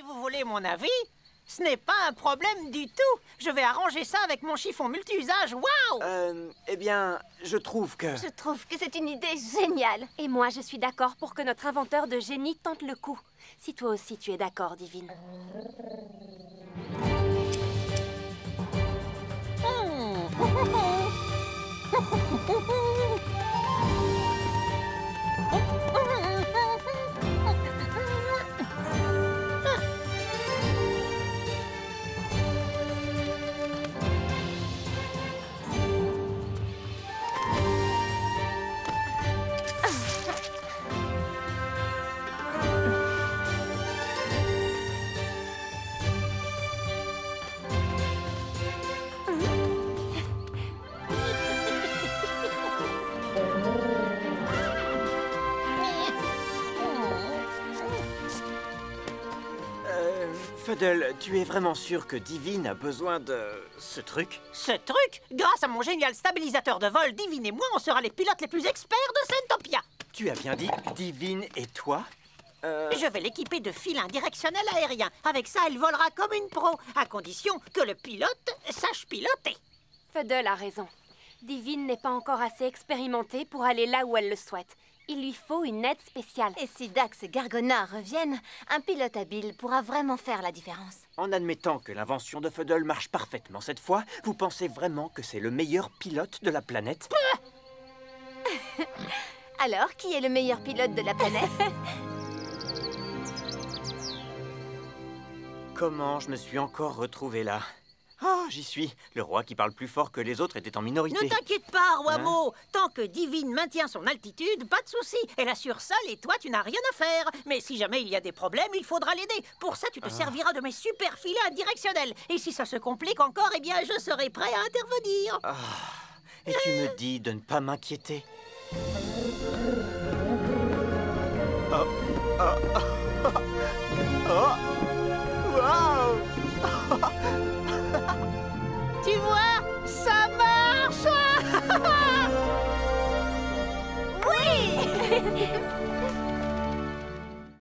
vous voulez mon avis, ce n'est pas un problème du tout. Je vais arranger ça avec mon chiffon multi-usage. Waouh! Eh bien, je trouve que... Je trouve que c'est une idée géniale. Et moi, je suis d'accord pour que notre inventeur de génie tente le coup. Si toi aussi tu es d'accord, Divine. Fuddle, tu es vraiment sûr que Divine a besoin de ce truc? Ce truc, grâce à mon génial stabilisateur de vol, Divine et moi, on sera les pilotes les plus experts de Centopia. Tu as bien dit Divine et toi? Je vais l'équiper de filins directionnels aériens. Avec ça, elle volera comme une pro, à condition que le pilote sache piloter. Fuddle a raison. Divine n'est pas encore assez expérimentée pour aller là où elle le souhaite. Il lui faut une aide spéciale. Et si Dax et Gargona reviennent, un pilote habile pourra vraiment faire la différence. En admettant que l'invention de Fuddle marche parfaitement cette fois, vous pensez vraiment que c'est le meilleur pilote de la planète? Alors, qui est le meilleur pilote de la planète? Comment je me suis encore retrouvé là? Ah, j'y suis. Le roi qui parle plus fort que les autres était en minorité. Ne t'inquiète pas, Wamo. Tant que Divine maintient son altitude, pas de souci. Elle assure seule et toi, tu n'as rien à faire. Mais si jamais il y a des problèmes, il faudra l'aider. Pour ça, tu te serviras de mes super filins directionnels. Et si ça se complique encore, eh bien, je serai prêt à intervenir. Et tu me dis de ne pas m'inquiéter. Oh.